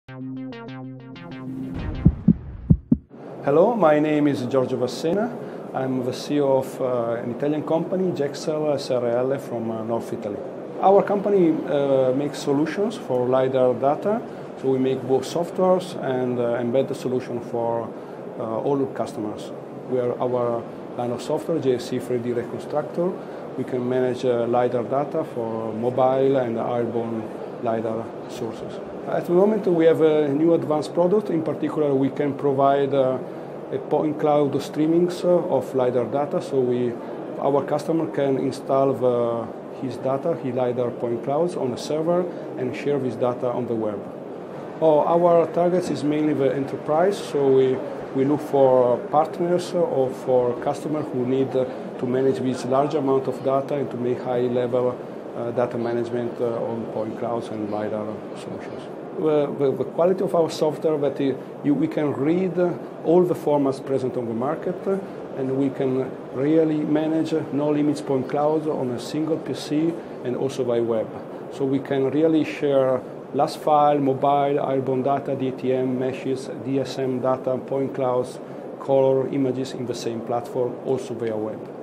Hello, my name is Giorgio Vassena. I'm the CEO of an Italian company, Jexel SRL, from North Italy. Our company makes solutions for LiDAR data, so we make both softwares and embedded solutions for all customers. Our line of software, JSC 3D Reconstructor, we can manage LiDAR data for mobile and airborne LiDAR sources. At the moment we have a new advanced product. In particular, we can provide a point cloud streaming of LiDAR data, so our customer can install his LiDAR point clouds on a server and share this data on the web. Our target is mainly the enterprise, so we look for partners or for customers who need to manage this large amount of data and to make high-level data management on point clouds and LiDAR solutions. The quality of our software that we can read all the formats present on the market, and we can really manage no limits point clouds on a single PC and also by web. So we can really share last file, mobile, airborne data, DTM, meshes, DSM data, point clouds, color, images in the same platform, also via web.